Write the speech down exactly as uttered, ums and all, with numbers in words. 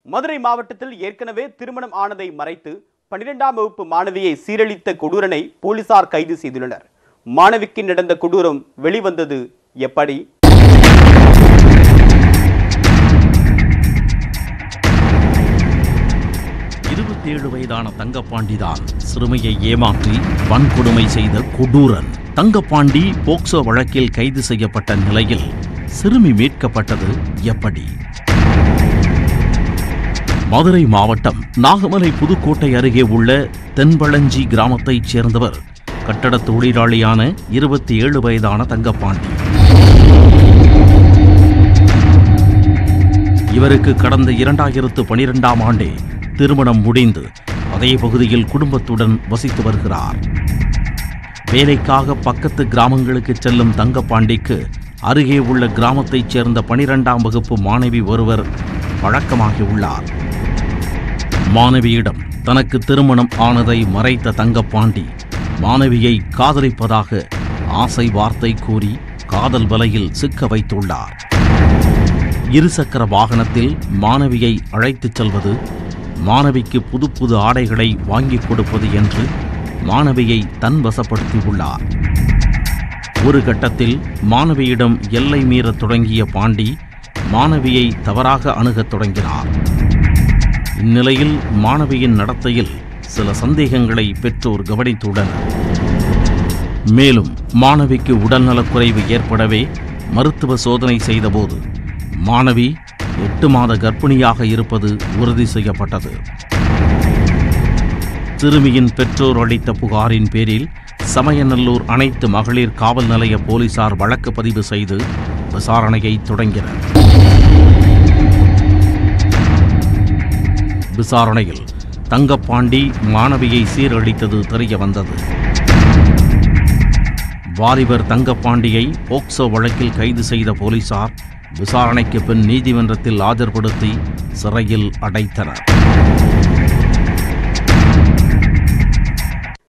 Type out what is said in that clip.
மதுரை மாவட்டத்தில் ஏற்கனவே திருமணம் ஆனதை மறைத்து பன்னிரண்டாம் வகுப்பு மாணவியை சீரழித்த கொடூரனை போலீசார் கைது செய்துள்ளனர். மாணவிக்கு நடந்த கொடூரம் வெளிவந்தது எப்படி? இருபத்தி ஏழு வயதான தங்கப்பாண்டிதான் சிறுமியை ஏமாற்றி வன்கொடுமை செய்த கொடூரன். தங்கப்பாண்டி போக்சோ வழக்கில் கைது செய்யப்பட்ட நிலையில் சிறுமி மீட்கப்பட்டது எப்படி? மதுரை மாவட்டம் நாகமலை புதுக்கோட்டை அருகே உள்ள தென்பழஞ்சி கிராமத்தைச் சேர்ந்தவர் கட்டட தொழிலாளியான இருபத்தி ஏழு வயதான தங்கப்பாண்டி. இவருக்கு கடந்த இரண்டாயிரத்து பனிரெண்டாம் ஆண்டே திருமணம் முடிந்து அதே பகுதியில் குடும்பத்துடன் வசித்து வருகிறார். வேலைக்காக பக்கத்து கிராமங்களுக்கு செல்லும் தங்கப்பாண்டிக்கு அருகே உள்ள கிராமத்தைச் சேர்ந்த பனிரெண்டாம் வகுப்பு மாணவி ஒருவர் பழக்கமாகியுள்ளார். மாணவியிடம் தனக்கு திருமணம் ஆனதை மறைத்த தங்கப்பாண்டி மாணவியை காதலிப்பதாக ஆசை வார்த்தை கூறி காதல் வலையில் சிக்க வைத்துள்ளார். இருசக்கர வாகனத்தில் மாணவியை அழைத்துச் செல்வது, மாணவிக்கு புது புது ஆடைகளை வாங்கிக் கொடுப்பது என்று மாணவியை தன் வசப்படுத்தியுள்ளார். ஒரு கட்டத்தில் மாணவியிடம் எல்லை மீறத் தொடங்கிய பாண்டி மாணவியை தவறாக அணுகத் தொடங்கினார். இந்நிலையில் மாணவியின் நடத்தையில் சில சந்தேகங்களை பெற்றோர் கவனித்துள்ளனர். மேலும் மாணவிக்கு உடல்நலக்குறைவு ஏற்படவே மருத்துவ சோதனை செய்தபோது மாணவி எட்டு மாத கர்ப்பிணியாக இருப்பது உறுதி செய்யப்பட்டது. சிறுமியின் பெற்றோர் அளித்த புகாரின் பேரில் சமயநல்லூர் அனைத்து மகளிர் காவல் நிலைய போலீசார் வழக்கு பதிவு செய்து விசாரணையை தொடங்கினர். விசாரணையில் தங்கப்பாண்டி மாணவியை சீரழித்தது தெரிய வந்தது. வாலிபர் தங்கப்பாண்டியை போக்சோ வழக்கில் கைது செய்த போலீசார் விசாரணைக்கு பின் நீதிமன்றத்தில் ஆஜர்படுத்தி சிறையில் அடைத்தனர்.